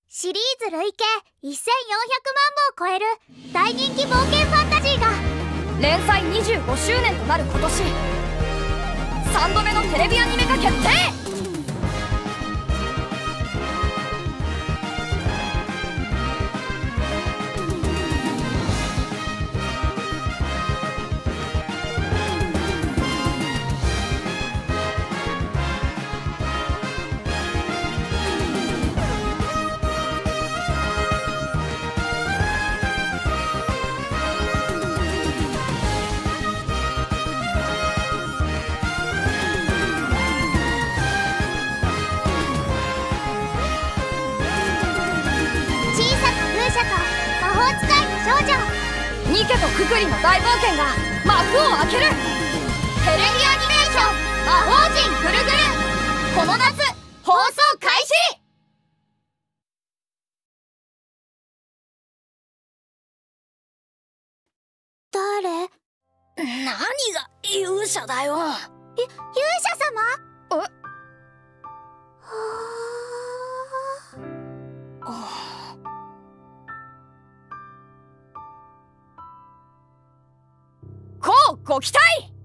シリーズ累計1400万部を超える大人気冒険ファンタジーが連載25周年となる今年3度目のテレビアニメ化決定。ニケとククリの大冒険が幕を開ける。テレビアニメーション魔法陣ぐるぐる、この夏放送開始。 誰？ 何が勇者だよ。 勇者様？ え？こうご期待。